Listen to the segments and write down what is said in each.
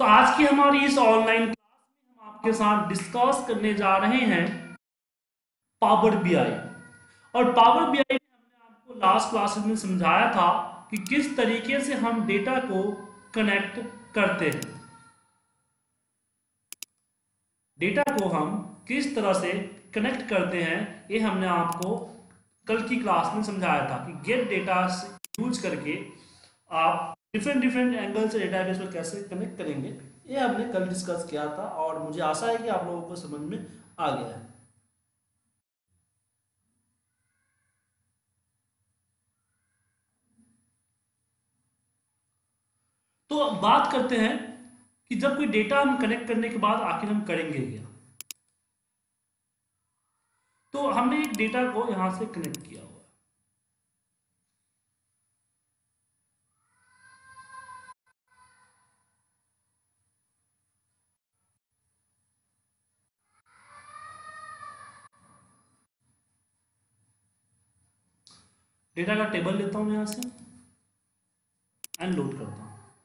तो आज की हमारी इस ऑनलाइन क्लास में हम आपके साथ डिस्कस करने जा रहे हैं पावर बीआई। और पावर बीआई में हमने आपको लास्ट क्लास में समझाया था कि किस तरीके से हम डेटा को कनेक्ट करते हैं। डेटा को हम किस तरह से कनेक्ट करते हैं ये हमने आपको कल की क्लास में समझाया था कि गेट डेटा यूज करके आप डिफरेंट डिफरेंट एंगल से डेटाबेस को कैसे कनेक्ट करेंगे, ये हमने कल डिस्कस किया था और मुझे आशा है कि आप लोगों को समझ में आ गया है। तो अब बात करते हैं कि जब कोई डेटा हम कनेक्ट करने के बाद आखिर हम करेंगे क्या। तो हमने एक डेटा को यहां से कनेक्ट किया हुआ है। डेटा का टेबल लेता हूं यहां से एंड लोड करता हूं।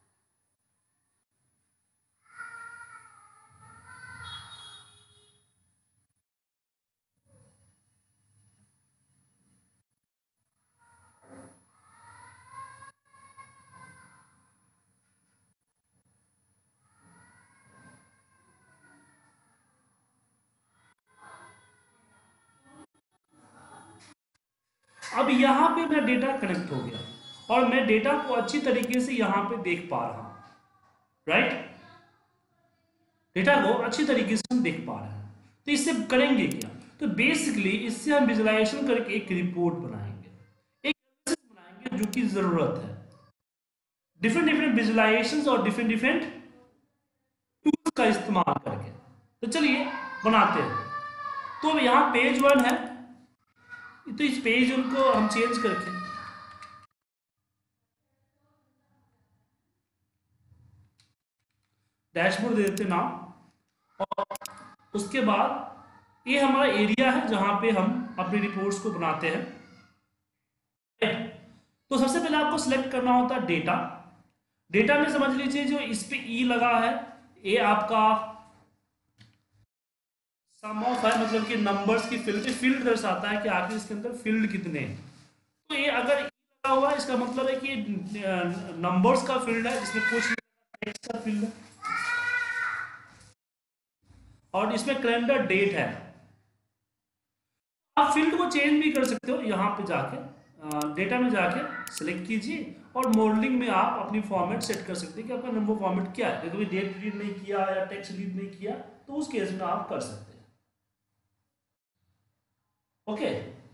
अब यहां पे मेरा डेटा कनेक्ट हो गया और मैं डेटा को अच्छी तरीके से यहां पे देख पा रहा हूं, राइट। डेटा को अच्छी तरीके से हम देख पा रहे हैं। तो इससे करेंगे क्या, तो बेसिकली इससे हम विजुलाइजेशन करके एक रिपोर्ट बनाएंगे, एक एनालिसिस बनाएंगे जो कि जरूरत है डिफरेंट डिफरेंट विजुलाइजेशन और डिफरेंट डिफरेंट टूल्स का इस्तेमाल करके। तो चलिए बनाते हैं। तो अब यहाँ पेज 1 है, तो इस पेज 1 को हम चेंज करके डैशबोर्ड दे देते नाम, और उसके बाद ये हमारा एरिया है जहां पे हम अपनी रिपोर्ट्स को बनाते हैं। तो सबसे पहले आपको सिलेक्ट करना होता है डेटा। डेटा में समझ लीजिए जो इस पे ई लगा है ये आपका सम ऑफ है, मतलब कि नंबर्स की फील्ड दर्शाता है कि आखिर इसके अंदर फील्ड कितने हैं। तो ये अगर ई लगा हुआ है इसका मतलब है कि नंबर्स का फील्ड है, जिसमें कुछ टेक्स्ट का फील्ड है, और इसमें कैलेंडर डेट है। आप फील्ड को चेंज भी कर सकते हो, यहाँ पे जाके डेटा में जाके सिलेक्ट कीजिए और मॉडलिंग में आप अपनी फॉर्मेट सेट कर सकते हैं कि आपका नंबर फॉर्मेट क्या है। कभी डेट रीड नहीं किया या टेक्स्ट रीड नहीं किया तो उस केस में आप कर सकते हैं। ओके,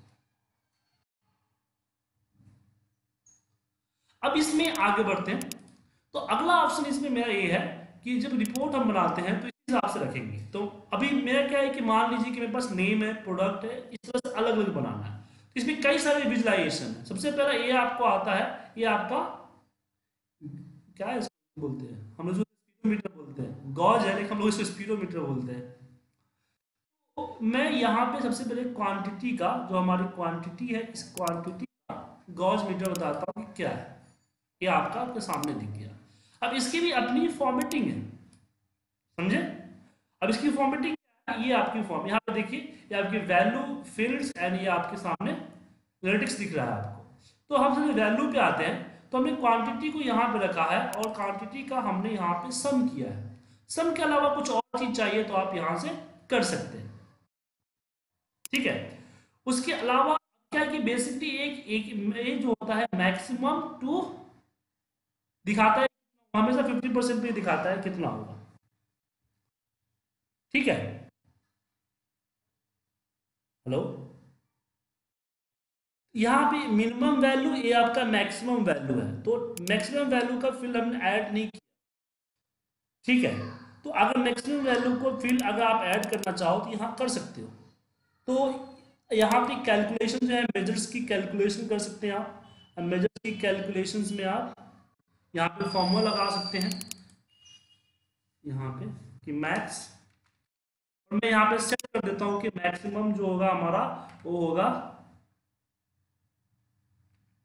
अब इसमें आगे बढ़ते हैं। तो अगला ऑप्शन इसमें मेरा ये है कि जब रिपोर्ट हम बनाते हैं तो इस हिसाब से रखेंगे। तो अभी मेरा क्या है कि मान लीजिए कि मेरे पास नेम है, प्रोडक्ट है, इस तरह से अलग अलग बनाना है। तो इसमें कई सारे विजुलाइजेशन है। सबसे पहला ये आपको आता है, ये आपका क्या है, इसको बोलते हैं हम लोग स्पीडोमीटर बोलते हैं, गॉज है लेकिन हम लोग इसको स्पीडोमीटर बोलते हैं। तो मैं यहाँ पे सबसे पहले क्वांटिटी का, जो हमारी क्वांटिटी है, इस क्वांटिटी का गॉज मीटर बताता हूँ कि क्या है। ये आपका आपके सामने दिख गया। अब इसकी भी अपनी फॉर्मेटिंग है, समझे। अब इसकी फॉर्मेटिंग क्या है, ये आपकी फॉर्म यहाँ पे देखिए, ये आपकी वैल्यू फील्ड्स एंड ये आपके सामने एनालिटिक्स दिख रहा है आपको। तो हम सबसे वैल्यू पे आते हैं, तो हमने क्वांटिटी को यहाँ पे रखा है और क्वांटिटी का हमने यहाँ पे सम किया है। सम के अलावा कुछ और चीज चाहिए तो आप यहाँ से कर सकते हैं, ठीक है। उसके अलावा क्या कि बेसिकली एक एक जो होता है मैक्सिमम टू दिखाता है, हमेशा 50% पे दिखाता है कितना होगा, ठीक है। हेलो, यहाँ पे मिनिमम वैल्यू ये आपका मैक्सिमम वैल्यू है, तो मैक्सिमम वैल्यू का फील्ड हमने ऐड नहीं किया, ठीक है। तो अगर मैक्सिमम वैल्यू को फील्ड अगर आप ऐड करना चाहो तो यहाँ कर सकते हो। तो यहाँ पे कैलकुलेशन जो है, मेजर्स की कैलकुलेशन कर सकते हैं आप। मेजर्स की कैलकुलेशंस में आप यहाँ पे फॉर्मूला लगा सकते हैं, यहाँ पे कि मैक्स, और मैं यहाँ पे सेट कर देता हूँ कि मैक्सिमम जो होगा हमारा वो होगा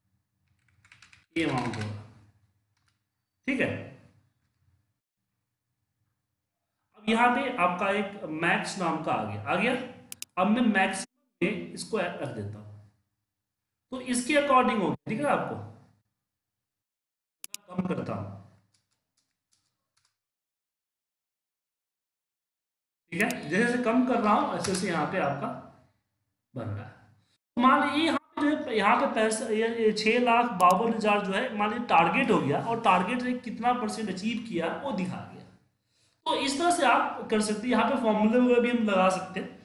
ये अमाउंट होगा, ठीक है। अब यहाँ पे आपका एक मैक्स नाम का आ गया। अब मैं मैक्सिमम में इसको रख देता हूँ, तो इसके अकॉर्डिंग होगा, ठीक है आपको। कम करता हूँ, ठीक है, जैसे जैसे कम कर रहा हूँ ऐसे ऐसे यहाँ पे आपका बन रहा है। तो मान लीजिए यहाँ पे जो है, यहाँ पे पैसा ये 6,52,000 जो है मान लीजिए टारगेट हो गया, और टारगेट से कितना परसेंट अचीव किया वो दिखा गया। तो इस तरह से आप कर सकते हैं, यहाँ पे फॉर्मूले वगैरह भी हम लगा सकते हैं,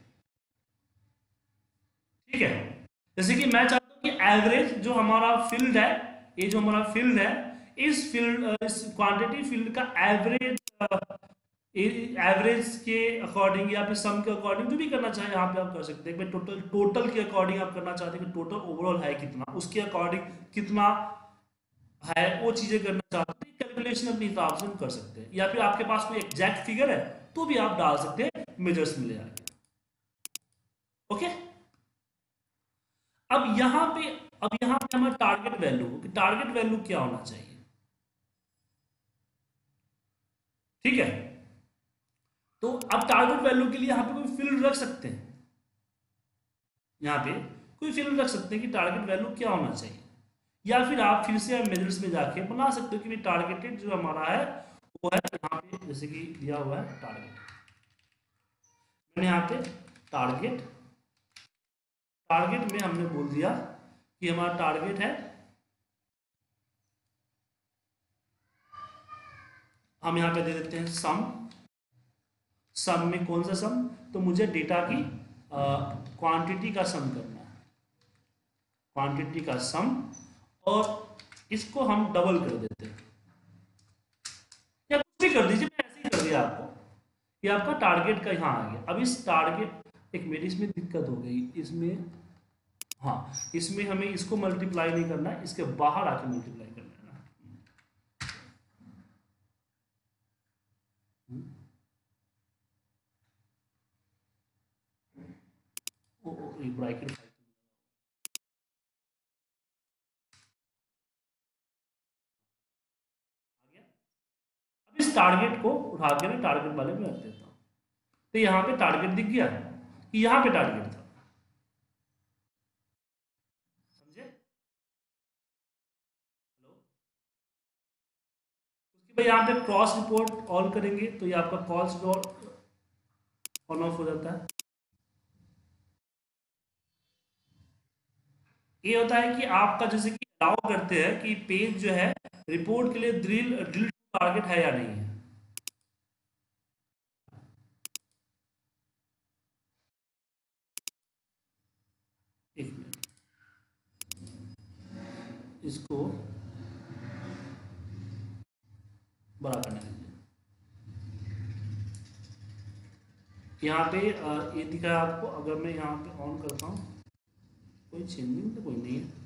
ठीक है। जैसे कि मैं चाहता हूँ कि एवरेज जो हमारा फील्ड है, ये जो हमारा फील्ड है, इस फील्ड इस क्वांटिटी फील्ड का एवरेज, एवरेज के अकॉर्डिंग या फिर सम के अकॉर्डिंग जो भी करना चाहे यहाँ पे आप कर सकते हैं। टोटल टोटल के अकॉर्डिंग आप करना चाहते हैं कि टोटल ओवरऑल है कितना, उसके अकॉर्डिंग कितना है वो चीजें करना चाहते हैं, कैलकुलेशन अपने हिसाब से हम कर सकते हैं। या फिर आपके पास कोई एग्जैक्ट फिगर है तो भी आप डाल सकते हैं, मेजर्स मिल जाएंगे। ओके, अब यहाँ पे हमारा टारगेट वैल्यू, टारगेट वैल्यू क्या होना चाहिए, ठीक है। तो अब टारगेट वैल्यू के लिए यहाँ पे कोई फील्ड रख सकते हैं, यहाँ पे कोई फील्ड रख सकते हैं कि टारगेट वैल्यू क्या होना चाहिए। या फिर आप फिर से मेजर्स में जाके बना सकते हो कि टारगेटेड जो हमारा है वो है यहाँ पे, जैसे कि दिया हुआ है टारगेट, मैंने यहाँ पे टारगेट टारगेट में हमने बोल दिया कि हमारा टारगेट है, हम यहाँ पे दे देते हैं सम। सम में कौन सा सम, तो मुझे डेटा की क्वांटिटी का सम करना है, क्वांटिटी का सम, और इसको हम डबल कर देते हैं, या कुछ भी कर दीजिए, मैं ऐसे ही कर दिया आपको। ये आपका टारगेट का यहाँ आ गया। अब इस टारगेट, एक मेरी इसमें दिक्कत हो गई इसमें, हाँ इसमें हमें इसको मल्टीप्लाई नहीं करना है, इसके बाहर आके मल्टीप्लाई करना है ना। ब्रैकेट, अब इस टारगेट को उठा के मैं टारगेट वाले में रख देता हूँ, तो यहाँ पे टारगेट दिख गया कि यहाँ पे टारगेट था, समझे। हेलो, उसके बाद यहाँ पे क्रॉस रिपोर्ट ऑन करेंगे तो ये आपका कॉल्स डॉट ऑन ऑफ हो जाता है। ये होता है कि आपका जैसे कि अलाउ करते हैं कि पेज जो है रिपोर्ट के लिए ड्रिल ड्रिल टारगेट है या नहीं है। एक मिनट, इसको बड़ा करने दीजिए। यहाँ पे ये दिखा है आपको, अगर मैं यहाँ पे ऑन करता हूँ, कोई चेंजिंग तो कोई नहीं है।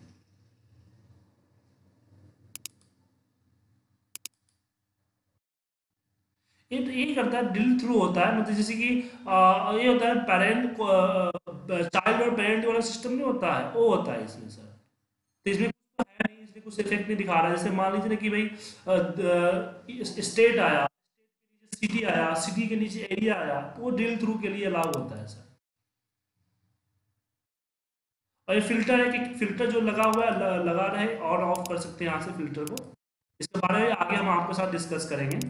ये तो यही करता है, ड्रिल थ्रू होता है, मतलब जैसे कि ये होता है पेरेंट चाइल्ड और पेरेंट वाला सिस्टम नहीं होता है, वो होता है इसमें सर। तो इसमें कुछ तो है नहीं, इसमें कुछ इफेक्ट नहीं दिखा रहा है। जैसे मान लीजिए ना कि भाई स्टेट आया, सिटी आया, सिटी के नीचे एरिया आया, तो वो ड्रिल थ्रू के लिए अलाउ होता है सर। और ये फिल्टर है कि फिल्टर जो लगा हुआ है लगा रहे, ऑन ऑफ कर सकते हैं यहाँ से फिल्टर को। इसके बारे में आगे हम आपके साथ डिस्कस करेंगे।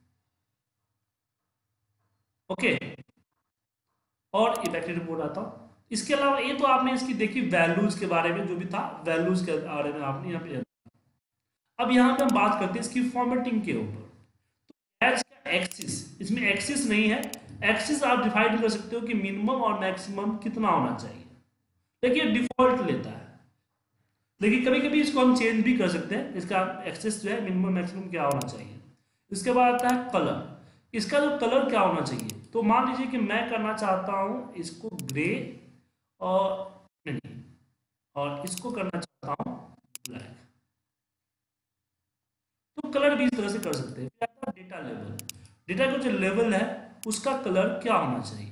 ओके, और इफेक्टिव रिपोर्ट आता हूँ। इसके अलावा ये तो आपने इसकी देखी वैल्यूज के बारे में, जो भी था वैल्यूज के बारे में आपने यहाँ पे। अब यहाँ पे हम बात करते हैं इसकी फॉर्मेटिंग के ऊपर। तो एज का एक्सिस, इसमें एक्सिस नहीं है। एक्सिस आप डिफाइन कर सकते हो कि मिनिमम और मैक्सिमम कितना होना चाहिए, देखिए डिफॉल्ट लेता है, लेकिन कभी कभी इसको हम चेंज भी कर सकते हैं। इसका एक्सेस जो है मिनिमम मैक्सिमम क्या होना चाहिए। इसके बाद आता है कलर, इसका जो कलर क्या होना चाहिए। तो मान लीजिए कि मैं करना चाहता हूं इसको ग्रे, और नहीं, और इसको करना चाहता हूं ब्लैक, तो कलर भी इस तरह से कर सकते हैं। फिर आता है डेटा लेवल, डेटा का जो लेवल है उसका कलर क्या होना चाहिए,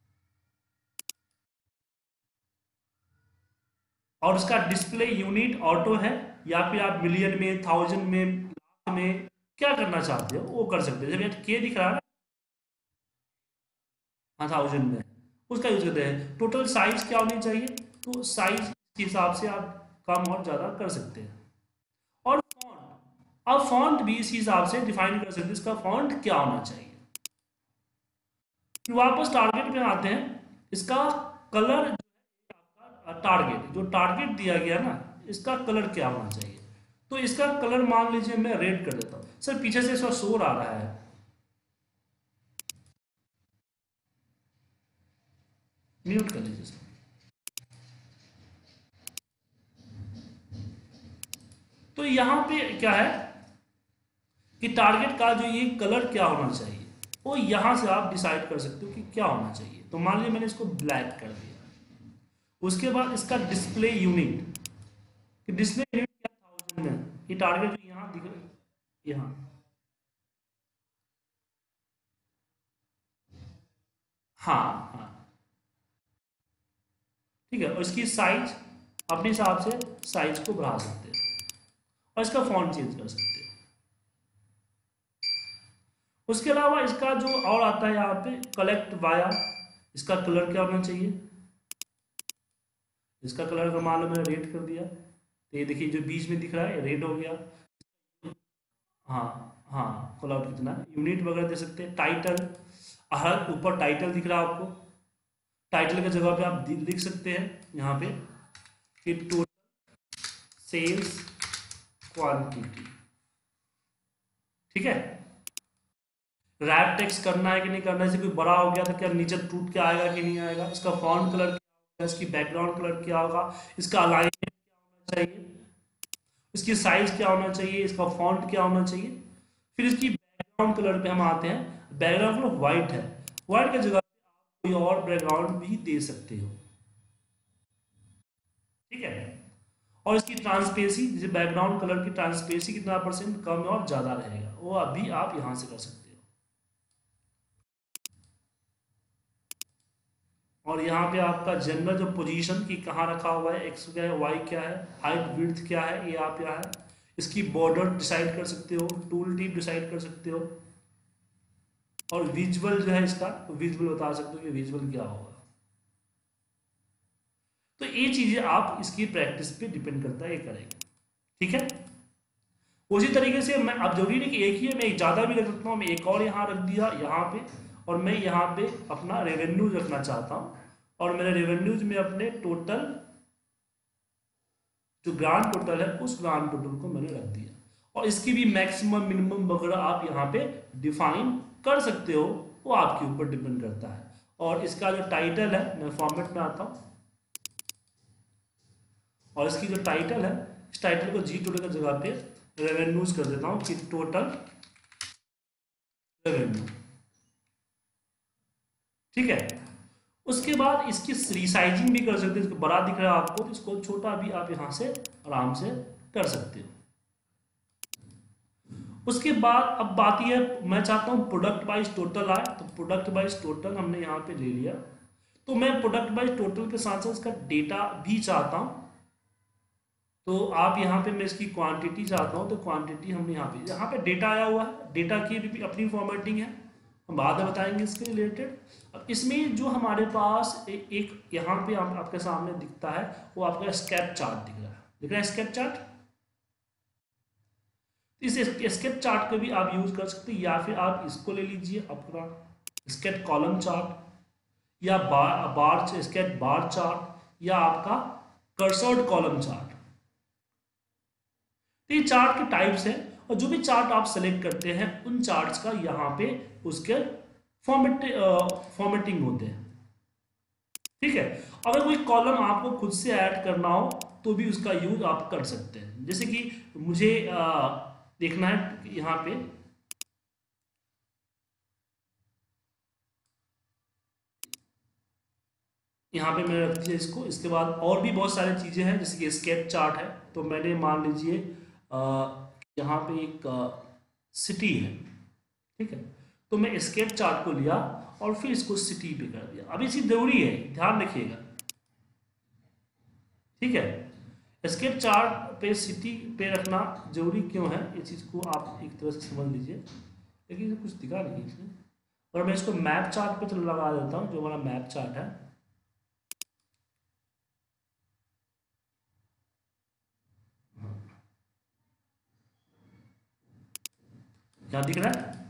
और उसका डिस्प्ले यूनिट ऑटो है या फिर आप मिलियन में, थाउजेंड में, लाख में क्या करना चाहते हो वो कर सकते हैं। जब ये के दिख रहा है ना, 1000 में, उसका यूज करते हैं। टोटल साइज क्या होनी चाहिए, तो साइज के हिसाब से आप कम और ज़्यादा कर सकते हैं। और फॉन्ट, अब फॉन्ट भी इसी हिसाब से डिफाइन कर सकते हैं, इसका फॉन्ट क्या होना चाहिए। फिर वापस टारगेट में आते हैं, इसका कलर, टारगेट जो टारगेट दिया गया ना, इसका कलर क्या होना चाहिए। तो इसका कलर मान लीजिए मैं रेड कर देता हूँ। सर पीछे से इसका शोर आ रहा है, म्यूट कर लीजिए इसको। तो यहाँ पे क्या है कि टारगेट का जो ये कलर क्या होना चाहिए, वो यहाँ से आप डिसाइड कर सकते हो कि क्या होना चाहिए। तो मान लीजिए मैंने इसको ब्लैक कर दिया। उसके बाद इसका डिस्प्ले यूनिट, कि डिस्प्ले यूनिट क्या 1000 में, ये टारगेट जो यहाँ दिख रहा है, यहाँ, हाँ हाँ, ठीक है। और इसकी साइज अपने हिसाब से साइज को बढ़ा सकते हैं, और इसका फॉन्ट चेंज कर सकते हैं। उसके अलावा इसका जो और आता है यहाँ पे कलेक्ट वाया, इसका कलर क्या होना चाहिए। इसका कलर का मान लो मैंने रेड कर दिया, तो ये देखिए जो बीच में दिख रहा है रेड हो गया। हाँ हाँ, कॉल आउट कितना है, यूनिट वगैरह दे सकते हैं। टाइटल, हर ऊपर टाइटल दिख रहा है आपको, टाइटल की जगह पे आप लिख सकते हैं यहाँ पे कि टोटल सेल्स क्वांटिटी, ठीक है। रैप टेक्स्ट करना है कि नहीं करना है, जैसे कोई बड़ा हो गया तो क्या नीचे टूट के आएगा कि नहीं आएगा। इसका फॉन्ट कलर क्या होगा, इसकी बैकग्राउंड कलर क्या होगा, इसका अलाइनमेंट क्या होना चाहिए, इसकी साइज क्या होना चाहिए, इसका फॉन्ट क्या होना चाहिए। फिर इसकी बैकग्राउंड कलर पे हम आते हैं, बैकग्राउंड कलर व्हाइट है, व्हाइट की जगह पे आप कोई और बैकग्राउंड भी दे सकते हो, ठीक है। और इसकी ट्रांसपेरेंसी, जैसे बैकग्राउंड कलर की ट्रांसपेरेंसी कितना परसेंट कम और ज़्यादा रहेगा, वो अभी आप यहाँ से कर सकते हो। और यहाँ पे आपका जनरल जो पोजीशन की कहाँ रखा हुआ है, एक्स क्या है, वाई क्या है, हाइट विड्थ क्या है, ये आप यहाँ है। इसकी बॉर्डर डिसाइड कर सकते हो, टूल टिप डिसाइड कर सकते हो। और विजुअल जो है इसका, विजुअल बता सकते हो कि विजुअल क्या होगा। तो ये चीजें आप इसकी प्रैक्टिस पे डिपेंड करता है, ये करेंगे, ठीक है। उसी तरीके से मैं, अब जरूरी नहीं कि एक ही है, मैं ज़्यादा भी रख सकता हूँ। मैं एक और यहाँ रख दिया यहाँ पे, और मैं यहाँ पे अपना रेवेन्यूज रखना चाहता हूँ, और मेरे रेवेन्यूज में अपने टोटल जो ग्रांड टोटल है उस ग्रांड टोटल को मैंने रख दिया। और इसकी भी मैक्सिमम मिनिमम वगैरह आप यहाँ पे डिफाइन कर सकते हो, वो आपके ऊपर डिपेंड करता है। और इसका जो टाइटल है, मैं फॉर्मेट में आता हूँ, और इसकी जो टाइटल है, इस टाइटल को जी टोटल की जगह पे रेवेन्यूज कर देता हूँ कि टोटल रेवेन्यू, ठीक है। उसके बाद इसकी रीसाइजिंग भी कर सकते हैं, इसको बड़ा दिख रहा है आपको तो इसको छोटा भी आप यहाँ से आराम से कर सकते हो। उसके बाद अब बात यह है, मैं चाहता हूँ प्रोडक्ट वाइज टोटल आए, तो प्रोडक्ट वाइज टोटल हमने यहाँ पे ले लिया। तो मैं प्रोडक्ट वाइज टोटल के साथ साथ इसका डेटा भी चाहता हूँ, तो आप यहाँ पे मैं इसकी क्वांटिटी चाहता हूँ, तो क्वांटिटी हमने यहाँ पे डेटा आया हुआ है, डेटा की भी अपनी फॉर्मेटिंग है, हम बाद में बताएंगे इसके रिलेटेड। अब इसमें जो हमारे पास एक यहाँ पे आपके सामने दिखता है, वो आपका स्केप चार्ट दिख रहा है स्केप चार्ट। इस स्केप चार्ट को भी आप यूज कर सकते हैं, या फिर आप इसको ले लीजिए अपना स्केप कॉलम चार्ट, या बार स्केप बार चार्ट, या आपका कर्सर्ड कॉलम चार्ट। तो ये चार्ट के टाइप्स हैं, और जो भी चार्ट आप सेलेक्ट करते हैं उन चार्ट्स का यहाँ पे उसके फॉर्मेटिंग होते हैं, ठीक है। अगर कोई कॉलम आपको खुद से ऐड करना हो तो भी उसका यूज आप कर सकते हैं। जैसे कि मुझे देखना है यहाँ पे, यहाँ पे मैंने रख दिया इसको। इसके बाद और भी बहुत सारी चीज़ें हैं, जैसे कि स्केच चार्ट है, तो मैंने मान लीजिए यहाँ पे एक सिटी है, ठीक है। तो मैं स्केच चार्ट को लिया और फिर इसको सिटी पे कर दिया। अब ये चीज़ जरूरी है, ध्यान रखिएगा, ठीक है। स्केच चार्ट पे सिटी पे रखना जरूरी क्यों है, ये चीज़ को आप एक तरह से समझ लीजिए। लेकिन कुछ दिखा नहीं इसमें, और मैं इसको मैप चार्ट पे चलो लगा देता हूँ, जो हमारा मैप चार्ट है। क्या दिख रहा है?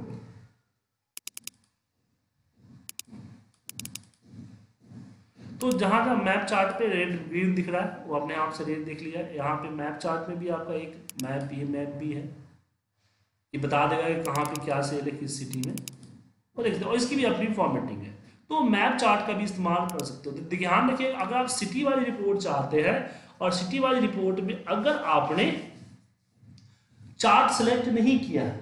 तो जहाँ जहाँ मैप चार्ट पे रेड ग्रीन दिख रहा है वो अपने आप से रेड देख लिया। यहाँ पे मैप चार्ट में भी आपका एक मैप भी है, ये बता देगा कि कहाँ पे क्या सेल है किस सिटी में, और देख सकते हो। और इसकी भी अपनी फॉर्मेटिंग है, तो मैप चार्ट का भी इस्तेमाल कर सकते हो। तो ध्यान रखिए, अगर आप सिटी वाली रिपोर्ट चाहते हैं और सिटी वाली रिपोर्ट में अगर आपने चार्ट सेलेक्ट नहीं किया है,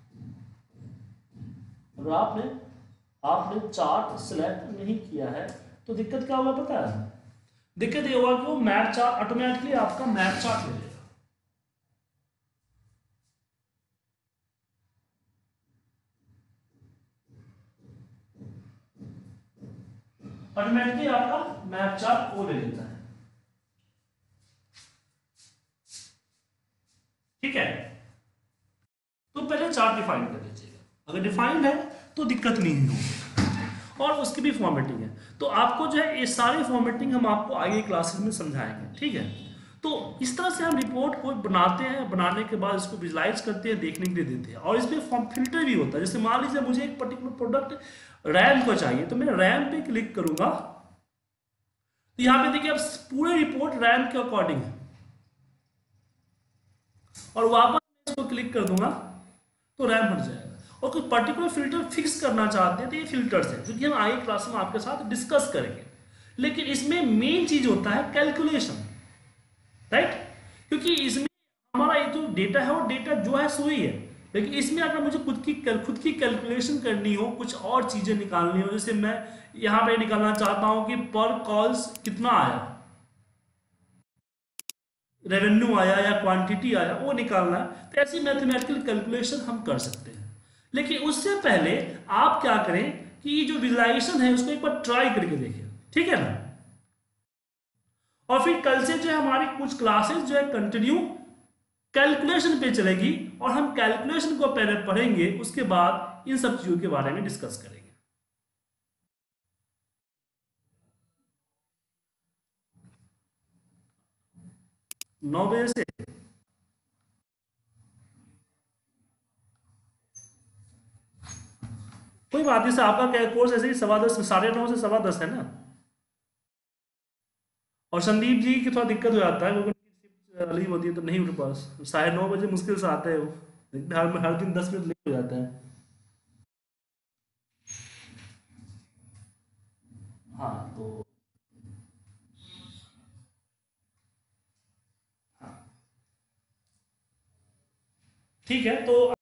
अगर आपने आपने चार्ट सेलेक्ट नहीं किया है तो दिक्कत क्या होगा पता है? दिक्कत ये होगा कि वो मैप चार्ट ऑटोमेटिकली आपका मैप चार्ट ले लेगा, ऑटोमेटिकली आपका मैप चार्ट वो ले लेता है। ठीक है, तो पहले चार्ट डिफाइन कर लीजिएगा, अगर डिफाइंड है तो दिक्कत नहीं होगी। और उसकी भी फॉर्मेटिंग है, तो आपको जो है ये सारी फॉर्मेटिंग हम आपको आगे क्लासेस में समझाएंगे। ठीक है, तो इस तरह से हम रिपोर्ट को बनाते हैं, बनाने के बाद इसको विजुलाइज करते हैं, देखने के लिए देते हैं। और इसमें फॉर्म फिल्टर भी होता है। जैसे मान लीजिए मुझे एक पर्टिकुलर प्रोडक्ट रैम को चाहिए, तो मैं रैम पे क्लिक करूंगा, तो यहाँ पे देखिए अब पूरे रिपोर्ट रैम के अकॉर्डिंग है, और वापस इसको क्लिक कर दूंगा तो रैम हट जाएगा। और कोई पर्टिकुलर फिल्टर फिक्स करना चाहते हैं तो ये फिल्टर्स है, जो कि हम आगे क्लास में आपके साथ डिस्कस करेंगे। लेकिन इसमें मेन चीज होता है कैलकुलेशन, राइट? क्योंकि इसमें हमारा ये जो डेटा है वो डेटा जो है सो ही है, लेकिन इसमें अगर मुझे खुद की कैलकुलेशन करनी हो, कुछ और चीजें निकालनी हो, जैसे मैं यहाँ पे निकालना चाहता हूँ कि पर कॉल्स कितना आया, रेवेन्यू आया या क्वांटिटी आया, वो निकालना है, तो ऐसी मैथमेटिकल कैलकुलेशन हम कर सकते हैं। लेकिन उससे पहले आप क्या करें कि ये जो विजुलाइजेशन है उसको एक बार ट्राई करके देखिए, ठीक है ना? और फिर कल से जो है हमारी कुछ क्लासेस जो है कंटिन्यू कैलकुलेशन पे चलेगी, और हम कैलकुलेशन को पहले पढ़ेंगे, उसके बाद इन सब चीजों के बारे में डिस्कस करेंगे। 9 बजे से कोई बात नहीं सर, आपका कोर्स ऐसे ही 10:15 9:30 से 10:15 है ना। और संदीप जी की थोड़ा दिक्कत हो जाता है, क्योंकि शिफ्ट अर्ली होती है तो नहीं उठ पास, 9:30 बजे मुश्किल से आते हैं वो, लेकिन हर दिन 10 मिनट लेट हो जाता है। हाँ तो हाँ ठीक है, तो